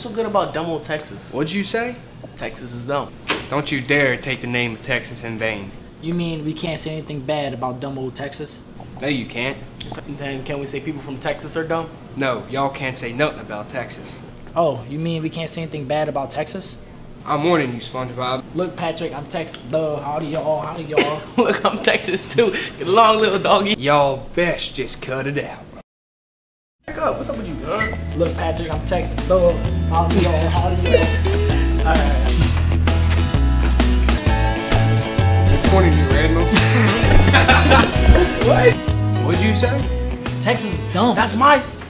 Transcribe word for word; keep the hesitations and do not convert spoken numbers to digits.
so good about dumb old Texas? What'd you say? Texas is dumb. Don't you dare take the name of Texas in vain. You mean we can't say anything bad about dumb old Texas? No, you can't. Then can we say people from Texas are dumb? No, y'all can't say nothing about Texas. Oh, you mean we can't say anything bad about Texas? I'm warning you, SpongeBob. Look, Patrick, I'm Texas. Duh, howdy y'all, howdy y'all. Look, I'm Texas too. Get along, little doggy. Y'all best just cut it out. Back up. What's up with you, huh? Look, Patrick, I'm Texas. Duh, howdy y'all, howdy y'all. Alright. Which one of you, Redmo? What? What'd you say? Texas is dumb. That's my